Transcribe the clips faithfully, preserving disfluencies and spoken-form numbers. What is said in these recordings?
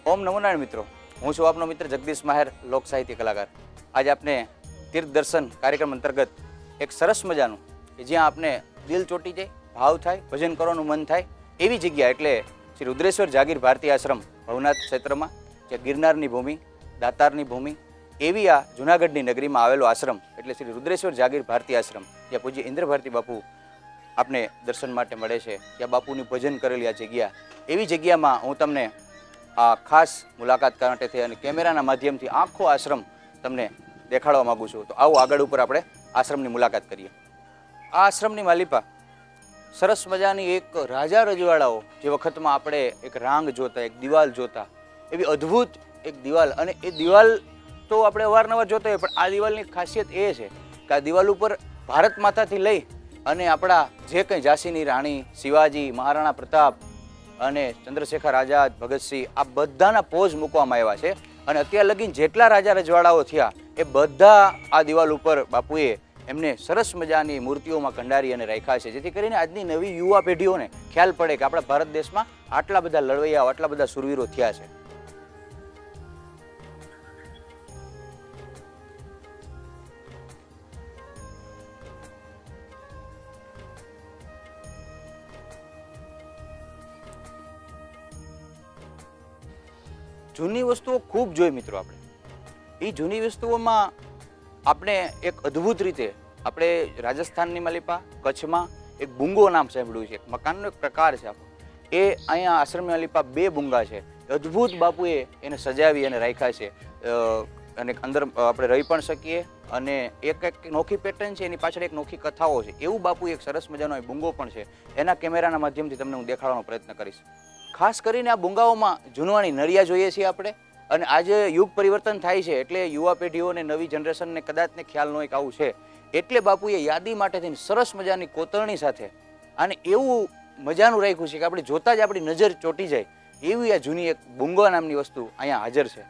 ओम नमो नारायण मित्रों, हूँ छुं आपनो मित्र जगदीश माहेर, लोक साहित्य कलाकार। आज आपने तीर्थ दर्शन कार्यक्रम अंतर्गत एक सरस मजानुं कि ज्यां आपने दिल ચોટી જાય, भाव थाय, भजन करवानुं मन थाय एवी जग्या एटले श्री रुद्रेश्वर जागीर भारती आश्रम भवनाथ क्षेत्रमां, जे गिरनारनी भूमि, दातारनी भूमि एवी आ जूनागढ़नी नगरीमां आवेलो आश्रम एटले श्री रुद्रेश्वर जागीर भारती आश्रम, ज्यां पूज्य इंद्र भारती बापू आपने दर्शन माटे मळे छे। त्यां बापूनुं भजन करेली आ जग्या, एवी जग्यामां हूँ तमने आ खास मुलाकात करवा थी और कैमराना माध्यमथी आखो आश्रम तमने देखाड़वा मांगू छूं। तो आओ आगळ उपर आपणे आश्रमनी मुलाकात करीए। आ आश्रमनी मालिपा सरस मजानी एक राजा रजवाड़ाओ जे वखतमां आपणे एक रांग जोता, एक दीवाल जोता, एवी अद्भुत एक दीवाल। अने ए दीवाल तो आपणे अवारनवार जोता होय, पण आ दीवालनी खासियत ए छे के आ दीवाल उपर भारत माताथी लई अने आपणा जे कंई झांसीनी राणी, शिवाजी, महाराणा प्रताप अने चंद्रशेखर आजाद, भगतसिंह आ बधाना पोज मूकवामां आव्या छे। अने अत्यार लगीन जेटला राजा रजवाड़ाओ थया ए बधा आ दीवाल उपर बापुए एमने सरस मजानी मूर्तिओमां कंडारी अने राख्या छे, जेथी करीने आजनी नवी युवा पेढ़ीओने ख्याल पड़े के आपणा भारत देशमां आटला बधा लड़वैयाओ, आटला बधा शूरवीरो थया छे। जूनी वस्तुओ खूब जोई मित्रों। आपणे ए जूनी वस्तुओमां आपणे एक अद्भुत रीते आपणे राजस्थाननी मालिपा कच्छमां एक बुंगो नाम सांभळ्युं छे, एक मकाननो एक प्रकार छे। आपणो ए अहींया आश्रमनी मालिपा बे बुंगा छे, अद्भुत बापुए एने सजावी अने राख्या छे अने अंदर आपणे रही पण शकीए अने एक एक नोखी पेटर्न छे, एनी पाछळ एक नोखी कथाओ छे। एवुं बापुए एक सरस मजानो बुंगो पण छे, एना केमेराना माध्यमथी तमने हुं देखाडવાનો प्रयत्न करीश। खास करीने आ बुंगाओमां जूनवाणी नळिया जोईए छीए आपणे। अने आज युग परिवर्तन थाय छे एटले युवा पेढ़ीओने नवी जनरेशनने कदाचने ख्याल न होय के आवुं छे, एटले बापुए यादी माटे थईने सरस मजानी कोतरणी साथे अने एवुं मजानुं राख्युं छे के आपणे जोता ज आपणी नजर ચોંટી जाय एवी आ जूनी एक बुंगो नामनी वस्तु अहींया हाजर छे।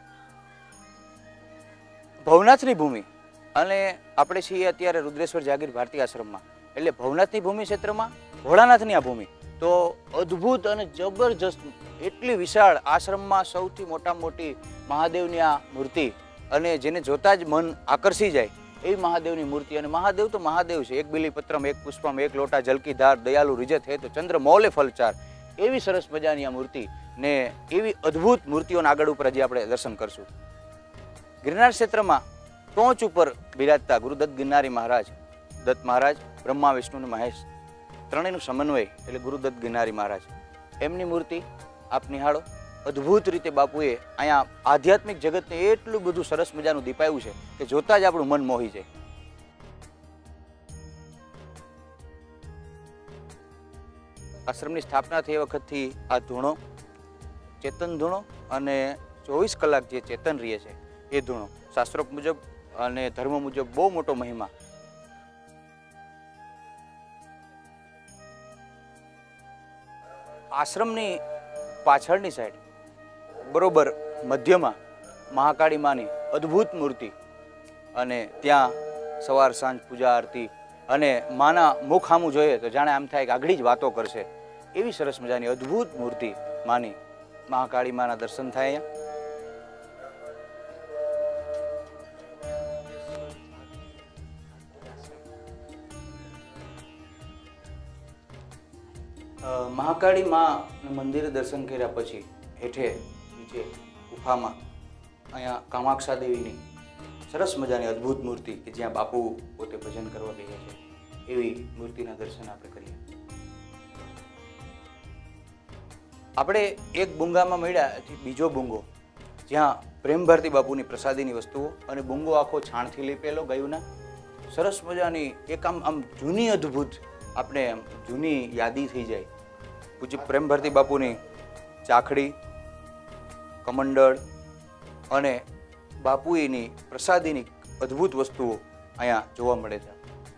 भवनाथनी भूमि अने आपणे छीए अत्यारे रुद्रेश्वर जागीर भारती आश्रममां, एटले भवनाथनी भूमि क्षेत्रमां भोळानाथनी आ भूमि तो अद्भुत अने जबरदस्त एटली विशाळ आश्रममां सौथी मोटा मोटी महादेवनी आ मूर्ति अने जेने जोता ज मन आकर्षी जाय एवी महादेवनी मूर्ति। अने महादेव तो महादेव छे, एक बिलीपत्रम, एक पुष्पम, एक लोटा जलकी धार, दयालु रिजत है तो चंद्र मौले फलचार, एवी सरस मजानी आ मूर्ति ने एवी अद्भुत मूर्तिओना आगळ उपर हजी आपणे दर्शन करशुं। गिरनार क्षेत्रमां टोच उपर बिराजता गुरुदत्त गिरनारी महाराज, दत्त महाराज ब्रह्मा विष्णु ने महेश त्रणेयनुं समन्वय एटले गुरुदत्त गिरनारी महाराज एमनी मूर्ति आप निहाळो। अद्भुत रीते बापुए अहींया आध्यात्मिक जगतने एटલું બધું સરસ મજાનું દીપાયું છે કે જોતા જ આપણું મન મોહી જાય। આશ્રમની સ્થાપના થઈ વખતથી આ ધૂણો ચેતન ધૂણો અને ચોવીસ કલાક જે ચેતન રહે છે એ ધૂણો શાસ્ત્રોક્ત મુજબ અને ધર્મ મુજબ બહુ મોટો મહિમા। आश्रमनी पाछळनी साइड बरोबर मध्यमां महाकाળી मानी अद्भुत मूर्ति अने त्यां सवार सांज पूजा आरती अने माना मुख सामું જોઈએ तो जाणे आम थाय के आगळी ज वातो करशे एवी सरस मजानी अद्भुत मूर्ति मानी महाकाળી माना दर्शन थाय। महाकाળી माँ मंदिर दर्शन कर्या पछी हेठे नीचे गुफामां अहींया कामाक्षा देवीनी सरस मजानी अद्भुत मूर्ति के ज्यां बापू पोते भजन करवा बेठा छे एवी मूर्तिना दर्शन आपणे करीए। आपणे एक बुंगामां मळ्या बीजो बुंगो ज्यां प्रेम भारती बापूनी प्रसादीनी वस्तुओ अने बुंगो आखो छाणथी लीपेलो गयुना सरस मजानी एक आम आम जूनी अद्भुत आपणे जूनी यादी थई जाय। पूज्य प्रेम भारती बापूनी चाखड़ी, कमंडल अने बापूनी प्रसादीनी अद्भुत वस्तुओ अहींया जोवा मळे छे।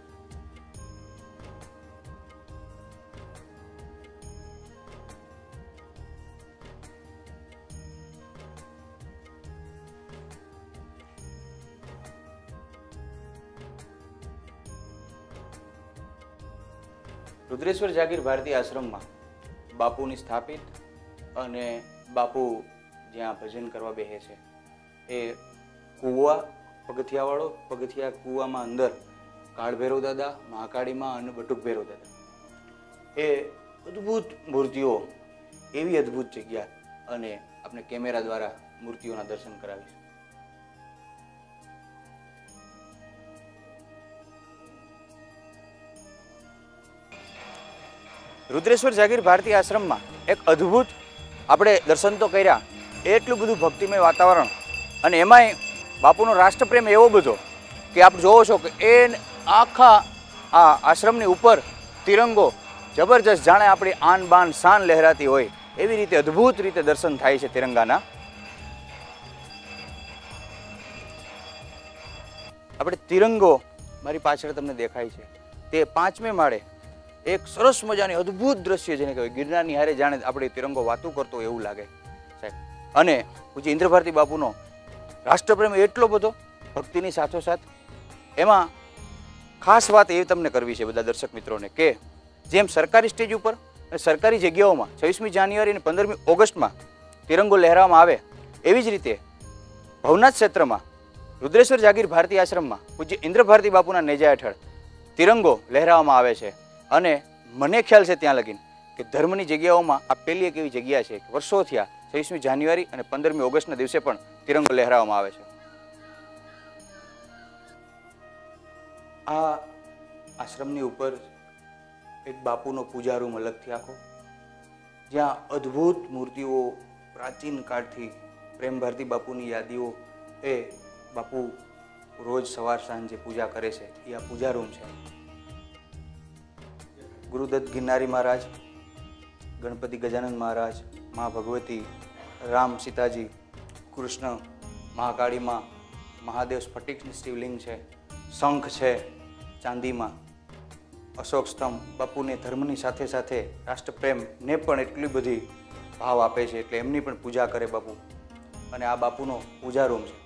रुद्रेश्वर जागीर भारती आश्रम में बापूनी स्थापित अने बापू જ્યાં ભજન કરવા બેસે છે એ કૂવા પગથિયાવાળો, પગથિયા કૂવામાં અંદર કાળભૈરવ દાદા, મહાકાળીમાં અને બટુક ભૈરવ દાદા, એ અદ્ભુત મૂર્તિઓ, એવી અદ્ભુત જગ્યા, અને આપણે કેમેરા દ્વારા મૂર્તિઓના દર્શન કરાવીશું. રુદ્રેશ્વર જાગીર ભારતી આશ્રમમાં એક અદ્ભુત આપણે દર્શન તો કર્યા, એટલું બધું ભક્તિમય વાતાવરણ, અને એમાંય બાપુનો રાષ્ટ્રપ્રેમ એવો બધો કે આપ જોવો છો કે એ આખા આ આશ્રમની ઉપર તિરંગો જબરજસ્ત, જાણે આપણી આન બાન શાન લહેરાતી હોય એવી રીતે અદ્ભુત રીતે દર્શન થાય છે તિરંગાના. આપણે તિરંગો મારી પાછળ તમને દેખાય છે, તે પાંચમે માળે એક સરસ મજાની અદ્ભુત દ્રશ્ય, જેને કહેવાય ગિરનારની હારે જાણે આપણે તિરંગો વાતું કરતો એવું લાગે સાહેબ. અને પૂજ્ય ઇન્દ્રભારતી બાપુનો રાષ્ટ્રપ્રેમ એટલો બધો, ભક્તિની સાથોસાથ એમાં ખાસ વાત એ તમને કરવી છે બધા દર્શક મિત્રોને કે જેમ સરકારી સ્ટેજ ઉપર અને સરકારી જગ્યાઓમાં છવ્વીસમી જાન્યુઆરી અને પંદરમી ઓગસ્ટમાં તિરંગો લહેરાવવામાં આવે, એવી જ રીતે ભવનાથ ક્ષેત્રમાં રુદ્રેશ્વર જાગીર ભારતી આશ્રમમાં પૂજ્ય ઇન્દ્રભારતી બાપુના નેજા હેઠળ તિરંગો લહેરાવવામાં આવે છે. અને મને ખ્યાલ છે ત્યાં લગીન કે ધર્મની જગ્યાઓમાં આ પહેલી એક એવી જગ્યા છે કે વર્ષો થયા છવ્વીસમી જાન્યુઆરી અને પંદરમી ઓગસ્ટના દિવસે પણ તિરંગો લહેરાવવામાં આવે છે. આ આશ્રમની ઉપર એક બાપુનો પૂજા રૂમ અલગથી આખો, જ્યાં અદ્ભુત મૂર્તિઓ, પ્રાચીન કાળથી પ્રેમ ભારતી બાપુની યાદીઓ, એ બાપુ રોજ સવાર સાંજે પૂજા કરે છે, એ આ પૂજા રૂમ છે. ગુરુદત્ત ગિરનારી મહારાજ, ગણપતિ ગજાનંદ મહારાજ, મા ભગવતી, રામ સીતાજી, કૃષ્ણ, મહાકાળીમાં, મહાદેવ સ્ફટિકની શિવલિંગ છે, શંખ છે ચાંદીમાં, અશોક સ્તંભ. બાપુને ધર્મની સાથે સાથે રાષ્ટ્રપ્રેમને પણ એટલી બધી ભાવ આપે છે, એટલે એમની પણ પૂજા કરે બાપુ. અને આ બાપુનો પૂજા રૂમ છે.